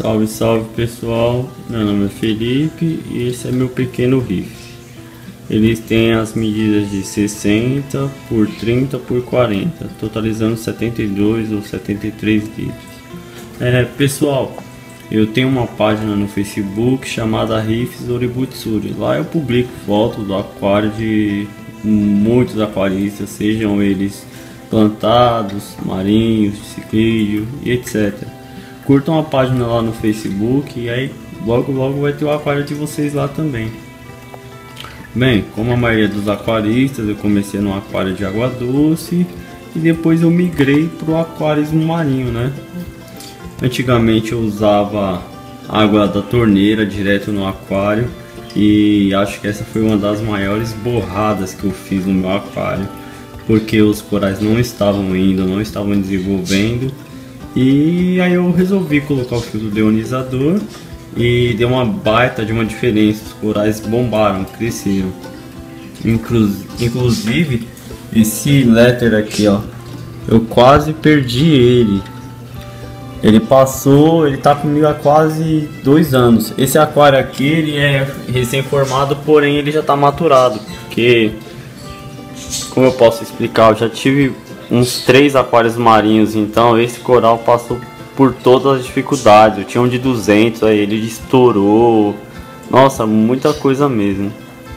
Salve, salve pessoal, meu nome é Felipe e esse é meu pequeno riff. Eles têm as medidas de 60 por 30 por 40, totalizando 72 ou 73 litros. Pessoal, eu tenho uma página no Facebook chamada Riffs Oributsuri. Lá eu publico fotos do aquário de muitos aquaristas, sejam eles plantados, marinhos, ciclídeo e etc. Curtam a página lá no Facebook e aí logo vai ter o aquário de vocês lá também. Bem, como a maioria dos aquaristas, eu comecei no aquário de água doce e depois eu migrei para o aquarismo marinho, né? Antigamente eu usava água da torneira direto no aquário e acho que essa foi uma das maiores borradas que eu fiz no meu aquário, porque os corais não estavam indo, não estavam desenvolvendo. E aí eu resolvi colocar o filtro deionizador e deu uma baita de uma diferença, os corais bombaram, cresceram. Inclusive esse letter aqui, ó, eu quase perdi ele. Ele passou, ele tá comigo há quase 2 anos. Esse aquário aqui, ele é recém-formado, porém ele já tá maturado, porque, como eu posso explicar, eu já tive uns 3 aquários marinhos, então esse coral passou por todas as dificuldades. Eu tinha um de 200, aí ele estourou, nossa, muita coisa mesmo.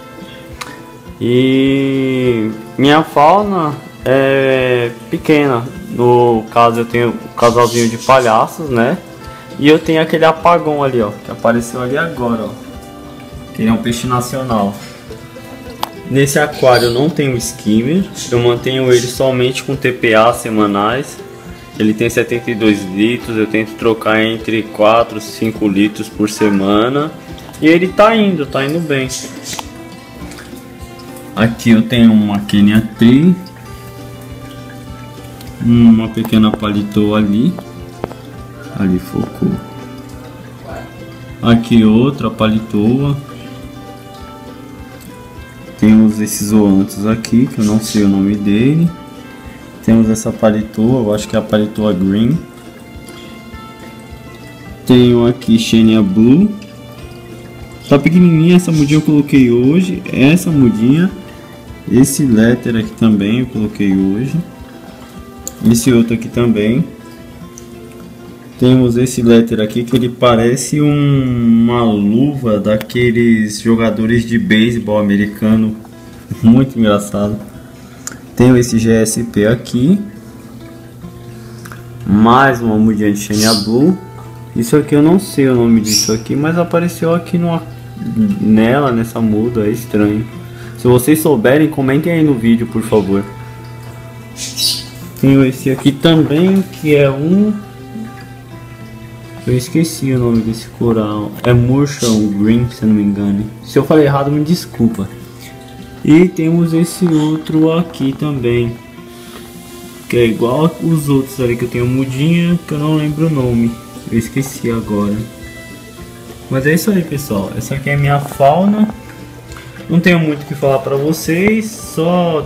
E minha fauna é pequena, no caso eu tenho o casalzinho de palhaços, né? E eu tenho aquele apagão ali, ó, que apareceu ali agora, ó, que ele é um peixe nacional. Nesse aquário eu não tenho skimmer, eu mantenho ele somente com TPA semanais. Ele tem 72 litros, eu tento trocar entre 4 e 5 litros por semana. E ele tá indo bem. Aqui eu tenho uma Kenya Tree, uma pequena palitoa ali focou. Aqui outra palitoa. Temos esses zoanthus aqui, que eu não sei o nome dele. Temos essa palitoa, eu acho que é a palitoa green. Tenho aqui Xenia Blue. Tá pequenininha, essa mudinha eu coloquei hoje. Essa mudinha. Esse letter aqui também eu coloquei hoje. Esse outro aqui também. Temos esse letter aqui que ele parece uma luva daqueles jogadores de beisebol americano, muito engraçado. Tenho esse GSP aqui, mais uma mudinha de Xenia Blue. Isso aqui eu não sei o nome disso aqui, mas apareceu aqui nessa muda, é estranho. Se vocês souberem, comentem aí no vídeo, por favor. Tenho esse aqui também, que é eu esqueci o nome desse coral. É Marshall Green, se eu não me engano. Se eu falei errado, me desculpa. E temos esse outro aqui também, que é igual os outros ali, que eu tenho mudinha, que eu não lembro o nome. Eu esqueci agora. Mas é isso aí, pessoal. Essa aqui é a minha fauna. Não tenho muito o que falar pra vocês. Só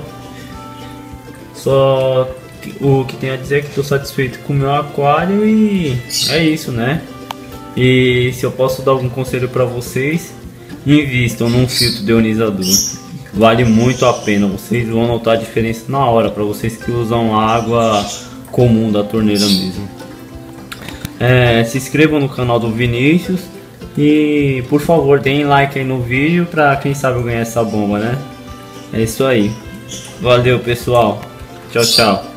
o que tenho a dizer é que estou satisfeito com o meu aquário e é isso, né? E se eu posso dar algum conselho para vocês, invistam num filtro deionizador. Vale muito a pena, vocês vão notar a diferença na hora, para vocês que usam água comum da torneira mesmo. Se inscrevam no canal do Vinícius e por favor deem like aí no vídeo para quem sabe eu ganhar essa bomba, né? É isso aí. Valeu, pessoal. Tchau, tchau.